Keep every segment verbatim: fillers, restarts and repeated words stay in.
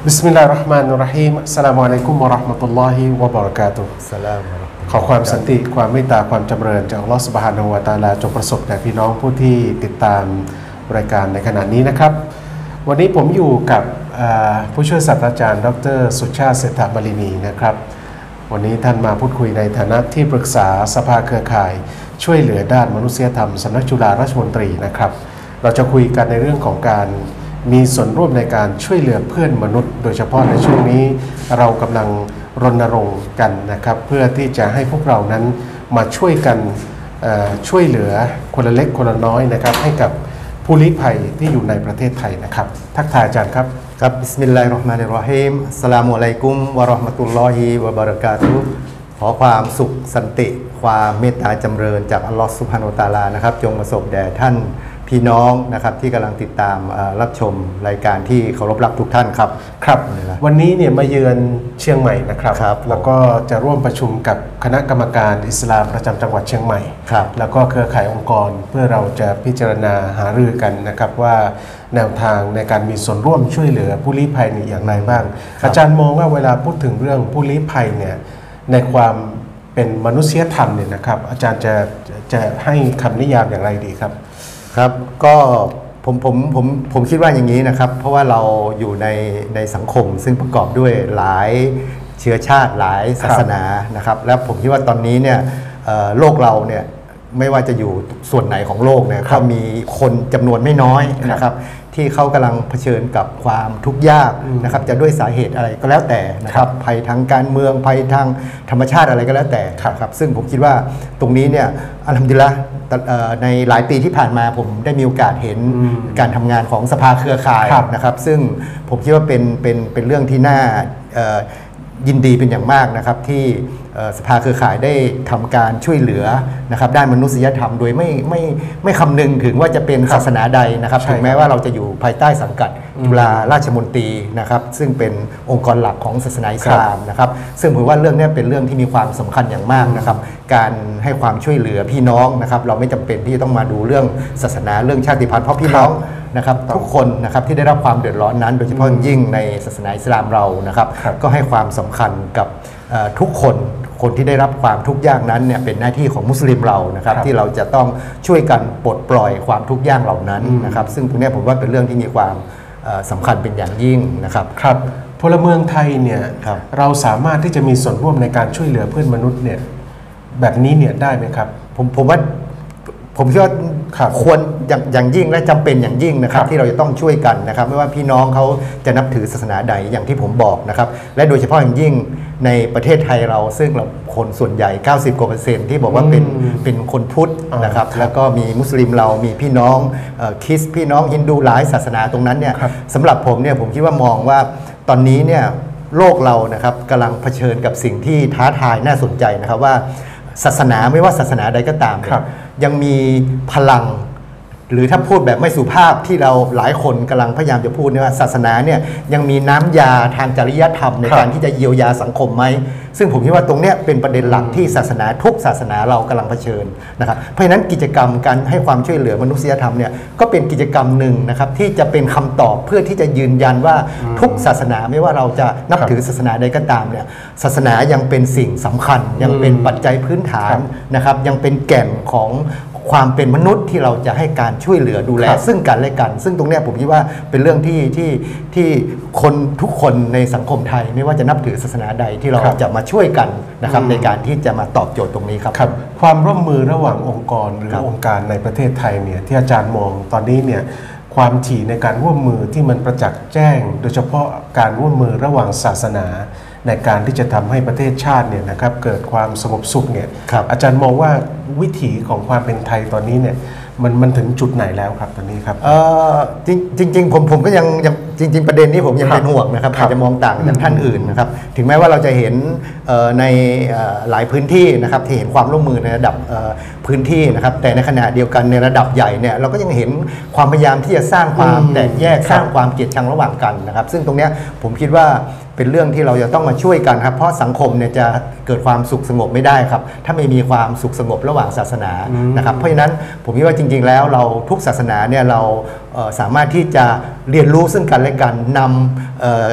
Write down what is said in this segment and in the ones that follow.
บิสมิลลาฮิรเราะห์มานิรเราะฮีมอัสสลามุอะลัยกุมวะเราะห์มะตุลลอฮิวะบะเราะกาตุฮ์ขอความสันติความเมตตาความจำเริญจากอัลเลาะห์ซุบฮานะฮูวะตะอาลาจงประสบแด่พี่น้องผู้ที่ติดตามรายการในขณะนี้นะครับวันนี้ผมอยู่กับผู้ช่วยศาสตราจารย์ดรสุชาติเศรษฐมลินีนะครับวันนี้ท่านมาพูดคุยในฐานะที่ปรึกษาสภาเครือข่ายช่วยเหลือด้านมนุษยธรรมสำนักจุฬาราชมนตรีนะครับเราจะคุยกันในเรื่องของการมีส่วนร่วมในการช่วยเหลือเพื่อนมนุษย์โดยเฉพาะในช่วงนี้เรากำลังรณรงค์กันนะครับเพื่อที่จะให้พวกเรานั้นมาช่วยกันช่วยเหลือคนละเล็กคนละน้อยนะครับให้กับผู้ลี้ภัยที่อยู่ในประเทศไทยนะครับทักทายอาจารย์ครับครับบิสมิลลาฮิรเราะห์มานิรเราะฮีมอัสสลามุอะลัยกุมวะเราะห์มะตุลลอฮิวะบะเราะกาตุฮ์ขอความสุขสันติความเมตตาจำเริญจากอัลลอฮฺซุบฮานะฮูวะตะอาลานะครับจงประสบแด่ท่านพี่น้องนะครับที่กำลังติดตามรับชมรายการที่เคารพรักทุกท่านครับครับวันนี้เนี่ยมาเยือนเชียงใหม่นะครับแล้วก็จะร่วมประชุมกับคณะกรรมการอิสลามประจำจังหวัดเชียงใหม่แล้วก็เครือข่ายองค์กรเพื่อเราจะพิจารณาหารือกันนะครับว่าแนวทางในการมีส่วนร่วมช่วยเหลือผู้ลี้ภัยนี่อย่างไรบ้างอาจารย์มองว่าเวลาพูดถึงเรื่องผู้ลี้ภัยเนี่ยในความเป็นมนุษยธรรมเนี่ยนะครับอาจารย์จะจะให้คำนิยามอย่างไรดีครับครับก็ผมผมผมผมคิดว่าอย่างนี้นะครับเพราะว่าเราอยู่ในในสังคมซึ่งประกอบด้วยหลายเชื้อชาติหลายศาสนานะครับแล้วผมคิดว่าตอนนี้เนี่ยโลกเราเนี่ยไม่ว่าจะอยู่ส่วนไหนของโลกเนี่ยก็มีคนจำนวนไม่น้อยนะครับที่เขากำลังเผชิญกับความทุกข์ยากนะครับจะด้วยสาเหตุอะไรก็แล้วแต่นะครับภัยทางการเมืองภัยทางธรรมชาติอะไรก็แล้วแต่ครับซึ่งผมคิดว่าตรงนี้เนี่ยอัลฮัมดุลิลละห์ในหลายปีที่ผ่านมาผมได้มีโอกาสเห็นการทำงานของสภาเครือข่ายนะครับซึ่งผมคิดว่าเป็นเป็นเป็นเรื่องที่น่ายินดีเป็นอย่างมากนะครับที่สภาเครือข่ายได้ทำการช่วยเหลือนะครับด้านมนุษยธรรมโดยไม่ไม่ไม่คำนึงถึงว่าจะเป็นศาสนาใดนะครับถึงแม้ว่าเราจะอยู่ภายใต้สังกัดจุฬาราชมนตรีนะครับซึ่งเป็นองค์กรหลักของศาสนาอิสลามนะครับซึ่งผมว่าเรื่องนี้เป็นเรื่องที่มีความสำคัญอย่างมากนะครับการให้ความช่วยเหลือพี่น้องนะครับเราไม่จำเป็นที่จะต้องมาดูเรื่องศาสนาเรื่องชาติพันธุ์เพราะพี่น้องนะครับทุกคนนะครับที่ได้รับความเดือดร้อนนั้นโดยเฉพาะยิ่งในศาสนาอิสลามเรานะครับก็ให้ความสำคัญกับทุกคนคนที่ได้รับความทุกข์ยากนั้นเนี่ยเป็นหน้าที่ของมุสลิมเรานะครับที่เราจะต้องช่วยกันปลดปล่อยความทุกข์ยากเหล่านั้นนะครับซึ่งตรงนี้ผมว่าเป็นเรื่องที่มีความสำคัญเป็นอย่างยิ่งนะครับครับพลเมืองไทยเนี่ย ร, เราสามารถที่จะมีส่วนร่วมในการช่วยเหลือเพื่อนมนุษย์เนี่ยแบบนี้เนี่ยได้ไหมครับผมผมว่าผมคิดว่าควรอย่างอย่างยิ่งและจำเป็นอย่างยิ่งนะครับที่เราจะต้องช่วยกันนะครับไม่ว่าพี่น้องเขาจะนับถือศาสนาใดอย่างที่ผมบอกนะครับและโดยเฉพาะอย่างยิ่งในประเทศไทยเราซึ่งเราคนส่วนใหญ่เก้าสิบกว่าเปอร์เซ็นต์ที่บอกว่าเป็นเป็นคนพุทธนะครับแล้วก็มีมุสลิมเรามีพี่น้องคริสต์พี่น้องฮินดูหลายศาสนาตรงนั้นเนี่ยสำหรับผมเนี่ยผมคิดว่ามองว่าตอนนี้เนี่ยโลกเรานะครับกำลังเผชิญกับสิ่งที่ท้าทายน่าสนใจนะครับว่าศาสนาไม่ว่าศาสนาใดก็ตามยังมีพลังหรือถ้าพูดแบบไม่สุภาพที่เราหลายคนกำลังพยายามจะพูดเนี่ยว่าศาสนาเนี่ยยังมีน้ำยาทางจริยธรรมในการที่จะเยียวยาสังคมไหมซึ่งผมคิดว่าตรงนี้เป็นประเด็นหลักที่ศาสนาทุกศาสนาเรากำลังเผชิญนะครับเพราะฉะนั้นกิจกรรมการให้ความช่วยเหลือมนุษยธรรมเนี่ยก็เป็นกิจกรรมหนึ่งนะครับที่จะเป็นคำตอบเพื่อที่จะยืนยันว่าทุกศาสนาไม่ว่าเราจะนับถือศาสนาใดก็ตามเนี่ยศาสนายังเป็นสิ่งสำคัญยังเป็นปัจจัยพื้นฐานนะครับยังเป็นแก่นของความเป็นมนุษย์ที่เราจะให้การช่วยเหลือดูแลซึ่งกันและกันซึ่งตรงนี้ผมคิดว่าเป็นเรื่องที่ที่ที่คนทุกคนในสังคมไทยไม่ว่าจะนับถือศาสนาใดที่เราจะมาช่วยกันนะครับในการที่จะมาตอบโจทย์ตรงนี้ครับครับความร่วมมือระหว่างองค์กรหรือองค์การในประเทศไทยเนี่ยที่อาจารย์มองตอนนี้เนี่ยความถี่ในการร่วมมือที่มันประจักษ์แจ้งโดยเฉพาะการร่วมมือระหว่างศาสนาในการที่จะทำให้ประเทศชาติเนี่ยนะครับเกิดความสงบสุขเนี่ยอาจารย์มองว่าวิถีของความเป็นไทยตอนนี้เนี่ยมันมันถึงจุดไหนแล้วครับตอนนี้ครับจริงจริงๆผมผมก็ยังยังจริงๆประเด็นนี้ผมยังเป็นห่วงนะครับอาจจะมองต่างจากท่านอื่นนะครับถึงแม้ว่าเราจะเห็นในหลายพื้นที่นะครับที่เห็นความร่วมมือในระดับพื้นที่นะครับแต่ในขณะเดียวกันในระดับใหญ่เนี่ยเราก็ยังเห็นความพยายามที่จะสร้างความแตกแยกสร้างความเกลียดชังระหว่างกันนะครับซึ่งตรงนี้ผมคิดว่าเป็นเรื่องที่เราจะต้องมาช่วยกันครับเพราะสังคมเนี่ยจะเกิดความสุขสงบไม่ได้ครับถ้าไม่มีความสุขสงบระหว่างศาสนานะครับเพราะฉะนั้นผมคิดว่าจริงๆแล้วเราทุกศาสนาเนี่ยเราสามารถที่จะเรียนรู้ซึ่งกันและกันนำ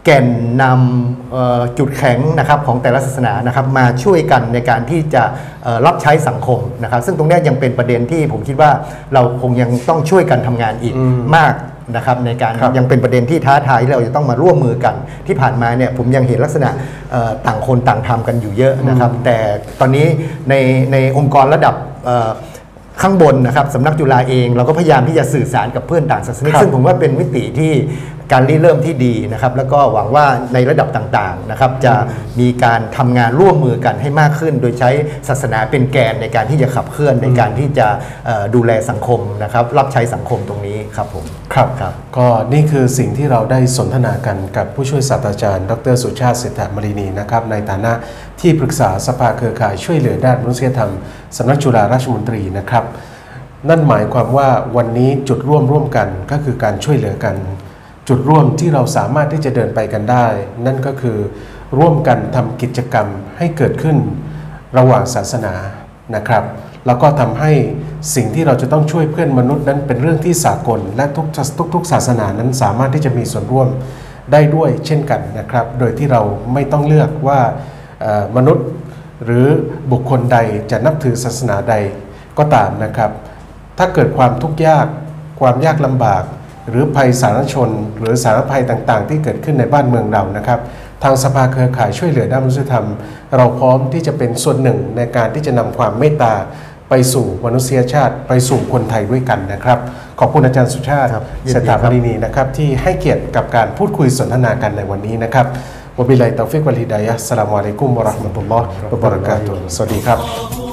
แก่นนำจุดแข็งนะครับของแต่ละศาสนานะครับมาช่วยกันในการที่จะรับใช้สังคมนะครับซึ่งตรงนี้ยังเป็นประเด็นที่ผมคิดว่าเราคงยังต้องช่วยกันทำงานอีกมากนะครับในการยังเป็นประเด็นที่ท้าทายที่เราจะต้องมาร่วมมือกันที่ผ่านมาเนี่ยผมยังเห็นลักษณะต่างคนต่างทำกันอยู่เยอะนะครับแต่ตอนนี้ในในองค์กรระดับข้างบนนะครับสำนักจุฬาเองเราก็พยายามที่จะสื่อสารกับเพื่อนต่างศาสนาซึ่งผมว่าเป็นมิติที่การริเริ่มที่ดีนะครับแล้วก็หวังว่าในระดับต่างๆนะครับจะมีการทำงานร่วมมือกันให้มากขึ้นโดยใช้ศาสนาเป็นแกนในการที่จะขับเคลื่อนในการที่จะดูแลสังคมนะครับรับใช้สังคมตรงนี้ครับผมครับครับก็นี่คือสิ่งที่เราได้สนทนากันกับผู้ช่วยศาสตราจารย์ดรสุชาติเศรษฐมรินีนะครับในฐานะที่ปรึกษาสภาเครือข่ายช่วยเหลือด้านมนุษยธรรมสำนักจุฬาราชมนตรีนะครับนั่นหมายความว่าวันนี้จุดร่วมร่วมกันก็คือการช่วยเหลือกันจุดร่วมที่เราสามารถที่จะเดินไปกันได้นั่นก็คือร่วมกันทำกิจกรรมให้เกิดขึ้นระหว่างศาสนานะครับแล้วก็ทำให้สิ่งที่เราจะต้องช่วยเพื่อนมนุษย์นั้นเป็นเรื่องที่สากลและทุกทุกทุกศาสนานั้นสามารถที่จะมีส่วนร่วมได้ด้วยเช่นกันนะครับโดยที่เราไม่ต้องเลือกว่ามนุษย์หรือบุคคลใดจะนับถือศาสนาใดก็ตามนะครับถ้าเกิดความทุกข์ยากความยากลำบากหรือภัยสาธารณชนหรือสาธารณภัยต่างๆที่เกิดขึ้นในบ้านเมืองเรานะครับทางสภาเครือข่ายช่วยเหลือด้านมนุษยธรรมเราพร้อมที่จะเป็นส่วนหนึ่งในการที่จะนำความเมตตาไปสู่มนุษยชาติไปสู่คนไทยด้วยกันนะครับขอบคุณอาจารย์สุชาติเศรษฐมรินีนะครับที่ให้เกียรติกับการพูดคุยสนทนากันในวันนี้นะครับวะบิลลาฮิตตอฟิกวัลฮิดายะฮ์อัสสลามุอะลัยกุมวะเราะห์มะตุลลอฮ์วะบะเราะกาตุฮ์สวัสดีครับ